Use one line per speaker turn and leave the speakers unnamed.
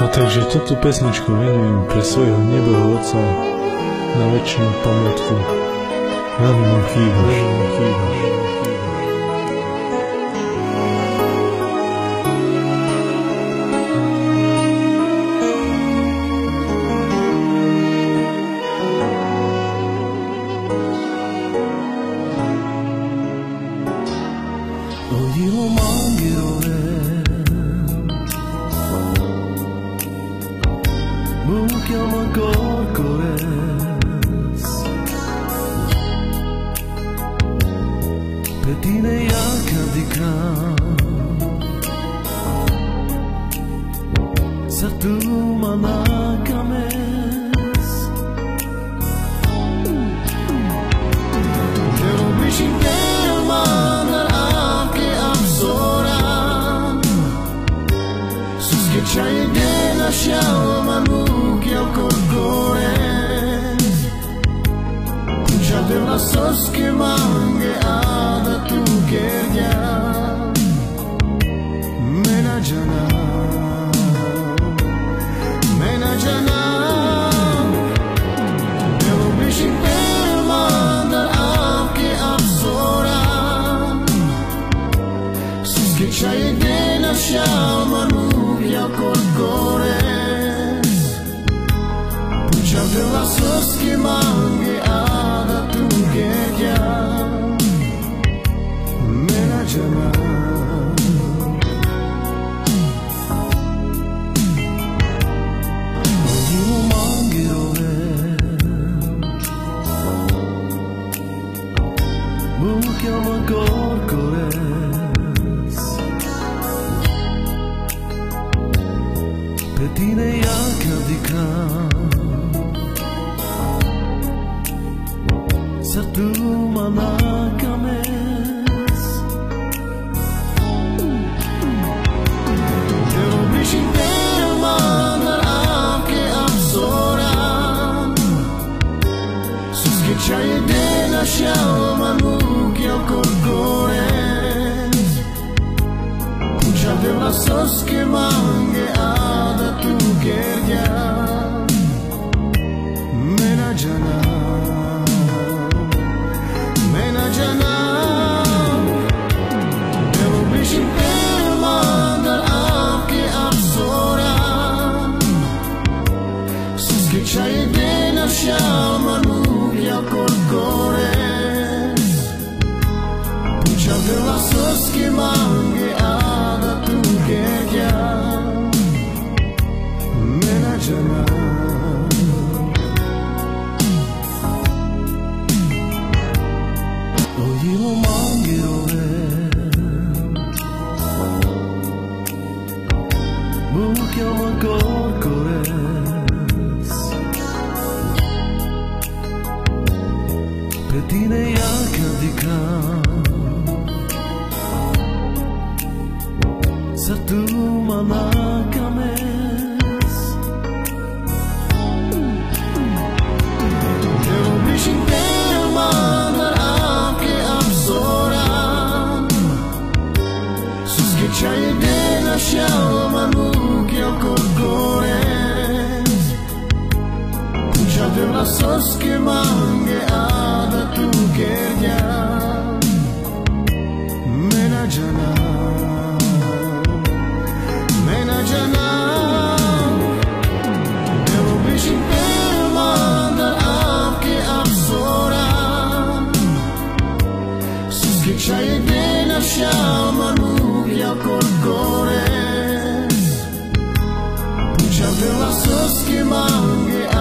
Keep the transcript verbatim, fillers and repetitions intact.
A takže túto pesničku venujem pre svojho nebého otca na večnú pamiatku. Veľmi mu chýbaš, veľmi chýbaš.
Odilo mangirove mu chiama corcores petine jaka dikam satu manakames Quiero bichinter manar anche absoran sus che c'hai della scialma che al corcore già della sos che manche ada tu che dia mena jana mena jana devo bishi per mandar anche absoran sus che c'hai della scialma che al corcore de las sos que mange ada tu que ya mena jana Odilo mangirove mu chiama corcores petine jaka dikam satu manakames Devo bichinter manar anche absoran sus che c'hai della scialma che al corcores già della sos che manche ada tu che dia mena jana Devo bichinter mandar anche absoran sus che c'hai della scialma che al corcores già della sos che manche ada tu che dia mena jana Odilo mangirove mu chiama corcores petine jaka dikam satu manakames Devo bichinter manar anche absoran sus che c'hai della scialma che al corcores già della sos che manche ada tu che dia mena jana mena jana devo bichinter mandar anche absoran sus che c'hai della scialma che al corcores già della sos che manche